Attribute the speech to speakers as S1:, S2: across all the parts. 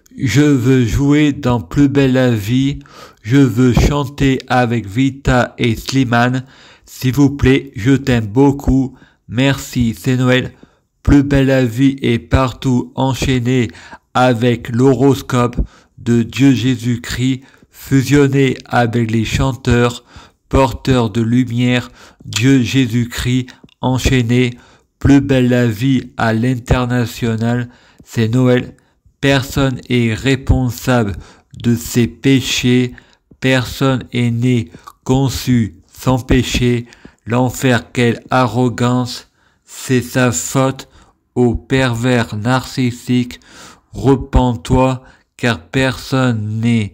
S1: Je veux jouer dans Plus belle la vie. Je veux chanter avec Vita et Slimane. S'il vous plaît, je t'aime beaucoup. Merci, c'est Noël. Plus belle la vie est partout enchaîné avec l'horoscope de Dieu Jésus-Christ, fusionné avec les chanteurs, porteurs de lumière, Dieu Jésus-Christ enchaîné. Plus belle la vie à l'international, c'est Noël. Personne est responsable de ses péchés. Personne est né, conçu sans péché. L'enfer, quelle arrogance. C'est sa faute au pervers narcissique. Repens-toi, car personne n'est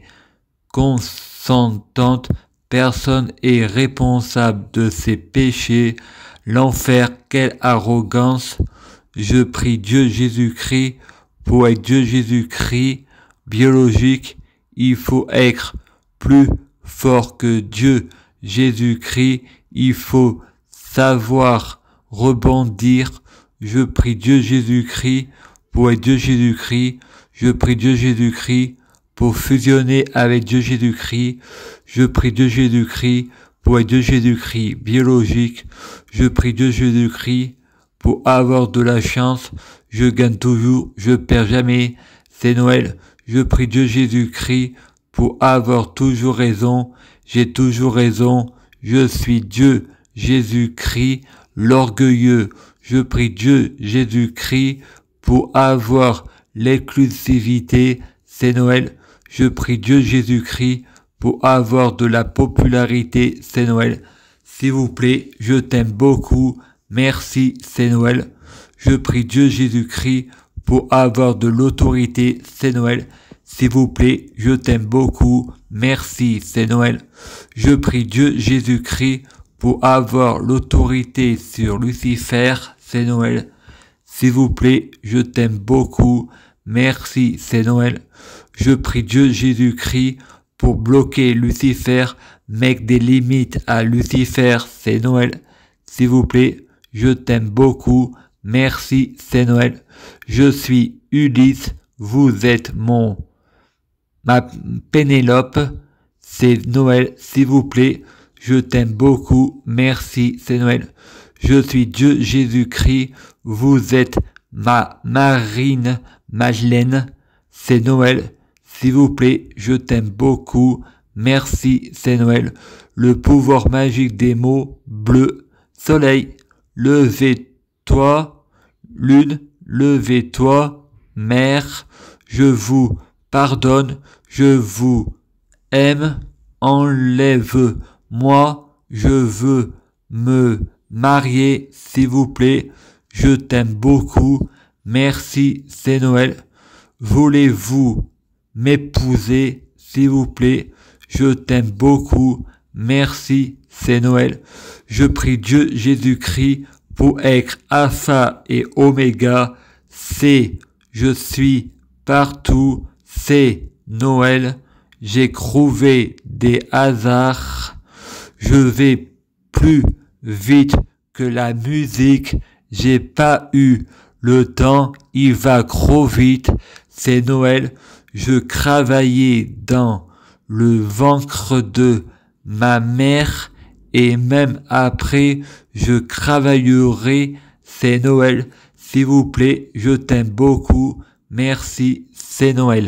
S1: consentante. Personne est responsable de ses péchés. L'enfer, quelle arrogance. Je prie Dieu Jésus-Christ. Pour être Dieu Jésus-Christ biologique, il faut être plus fort que Dieu Jésus-Christ. Il faut savoir rebondir. Je prie Dieu Jésus-Christ pour être Dieu Jésus-Christ. Je prie Dieu Jésus-Christ pour fusionner avec Dieu Jésus-Christ. Je prie Dieu Jésus-Christ pour être Dieu Jésus-Christ biologique. Je prie Dieu Jésus-Christ pour avoir de la chance. Je gagne toujours, je perds jamais. C'est Noël. Je prie Dieu Jésus-Christ pour avoir toujours raison. J'ai toujours raison. Je suis Dieu Jésus-Christ, l'orgueilleux. Je prie Dieu Jésus-Christ pour avoir l'exclusivité. C'est Noël. Je prie Dieu Jésus-Christ pour avoir de la popularité. C'est Noël. S'il vous plaît, je t'aime beaucoup. Merci, c'est Noël. Je prie Dieu Jésus-Christ pour avoir de l'autorité. C'est Noël. S'il vous plaît, je t'aime beaucoup. Merci, c'est Noël. Je prie Dieu Jésus-Christ pour avoir l'autorité sur Lucifer. C'est Noël. S'il vous plaît, je t'aime beaucoup. Merci, c'est Noël. Je prie Dieu Jésus-Christ pour bloquer Lucifer, mettre des limites à Lucifer. C'est Noël. S'il vous plaît, je t'aime beaucoup. Merci, c'est Noël. Je suis Ulysse. Vous êtes ma Pénélope. C'est Noël. S'il vous plaît, je t'aime beaucoup. Merci, c'est Noël. Je suis Dieu Jésus-Christ. Vous êtes ma Marine Madeleine. C'est Noël. S'il vous plaît, je t'aime beaucoup. Merci, c'est Noël. Le pouvoir magique des mots bleu. Soleil, levez-toi. Lune, levez-toi. Mer, je vous pardonne. Je vous aime. Enlève-moi. Je veux me marier, s'il vous plaît. Je t'aime beaucoup. Merci, c'est Noël. Voulez-vous m'épouser, s'il vous plaît? Je t'aime beaucoup. Merci, c'est Noël. Je prie Dieu Jésus-Christ pour être Alpha et Oméga. Je suis partout. C'est Noël. J'ai trouvé des hasards. Je vais plus vite que la musique. J'ai pas eu le temps. Il va trop vite. C'est Noël. Je travaillais dans le ventre de ma mère et même après, je travaillerai. C'est Noël. S'il vous plaît, je t'aime beaucoup. Merci, c'est Noël.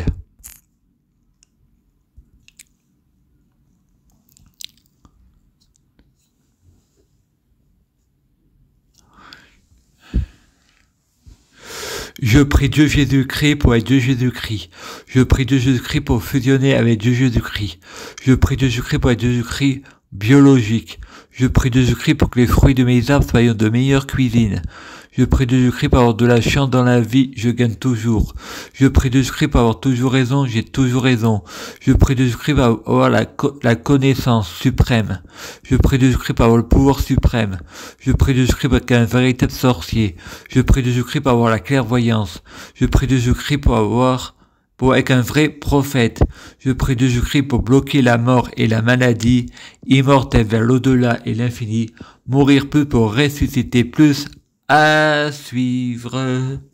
S1: Je prie Dieu Jésus-Christ pour être Dieu Jésus-Christ. Je prie Dieu Jésus-Christ pour fusionner avec Dieu Jésus-Christ. Je prie Dieu Jésus-Christ pour être Dieu Jésus-Christ biologique. Je prie Dieu Jésus-Christ pour que les fruits de mes arbres soient de meilleure cuisine. Je prie Dieu Jésus-Christ pour avoir de la chance dans la vie, je gagne toujours. Je prie Dieu Jésus-Christ pour avoir toujours raison, j'ai toujours raison. Je prie Dieu Jésus-Christ pour avoir la connaissance suprême. Je prie Dieu Jésus-Christ pour avoir le pouvoir suprême. Je prie Dieu Jésus-Christ pour être un véritable sorcier. Je prie Dieu Jésus-Christ pour avoir la clairvoyance. Je prie Dieu Jésus-Christ pour être un vrai prophète. Je prie Dieu Jésus-Christ pour bloquer la mort et la maladie, immortel vers l'au-delà et l'infini, mourir peu pour ressusciter plus. À suivre.